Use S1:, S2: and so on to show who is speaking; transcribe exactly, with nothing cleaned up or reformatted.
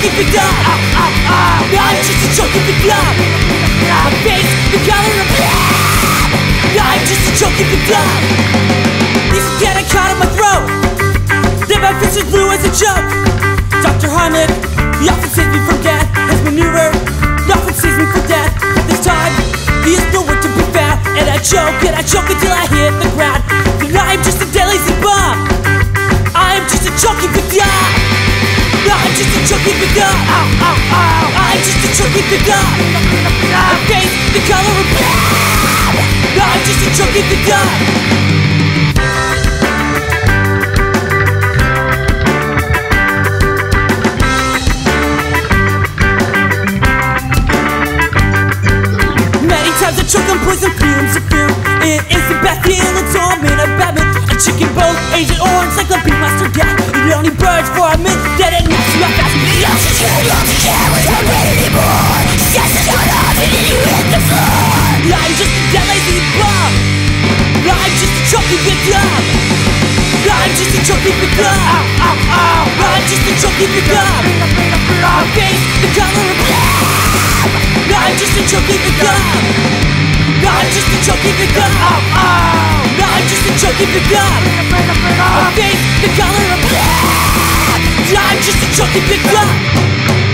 S1: chunky big up. I'm just a chunky big up. My face, the color of blood. I'm just a chunky big up. These get a cut in my throat. Then my fist is blue as a joke. Doctor Heimlich, he often saves me from death. His maneuver, he often sees me for death. But this time, he is nowhere to be found. And I choke, and I choke until I hit the ground. Then I'm just a dead lazy bomb. I'm just a chunky big up. I'm just a chunky big up. I'm just a chunky big up. My face, the color of blood. I'm just a chunky big up. Times I choke on poison fumes of fear. It isn't bad feeling, it's all made of Batman. A chicken bone, Agent Orange, like a beatmaster death. It only burns for a minute, then it knocks you out fast. You don't care, you don't care, we don't wait anymore. Yes, it's going off and then you hit the floor. I'm just a dead lazy bum. I'm just a chunky big up. I'm just a chunky big up. I'm just a chunky big up. My face, the color of blood. I'm just a chunky big up. I'm just a chunky big up. I'm just a chunky big up. My face, the color of blood. I'm just a chunky big up.